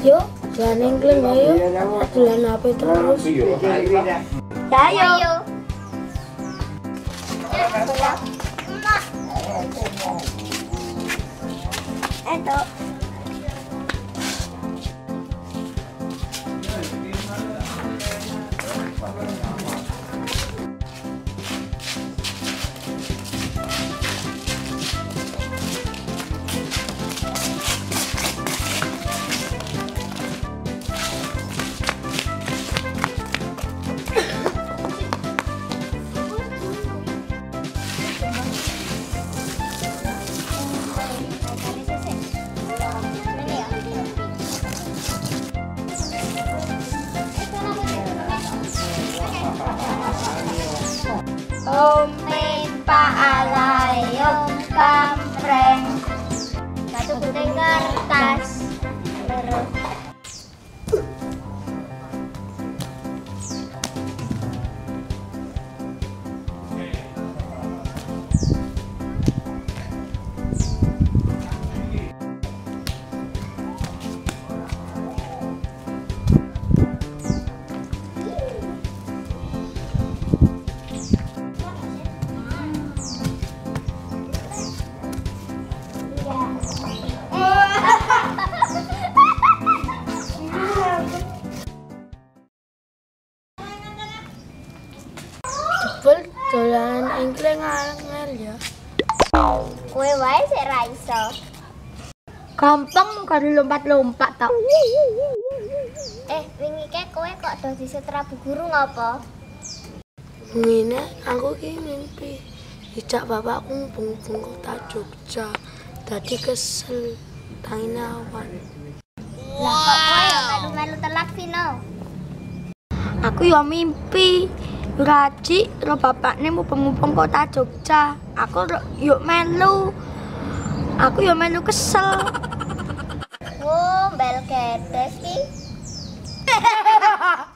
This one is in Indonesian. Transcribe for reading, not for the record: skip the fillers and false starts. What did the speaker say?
Yuk, jangan ingkling ayo. Adulan HP terus. Ayo. Eto. Omen Pak Alayong kampreng satu putih kertas Jebul dolanan ingkling angel ya. Kowe wae sik ra iso. Gampang karo lompat-lompat tau. Wingi ke kowe kok dadi setrapu guru ngopo? Ngene aku ki mimpi dijak bapakku ngumpul kota Jogja. Dadi kesel tangine awan. Lah kok kowe melu-melu telat Vino? Aku yo mimpi Raji ro bapakne mumpung kota Jogja. Aku yo melu. Aku yo melu kesel. Oh, bel kedes ki.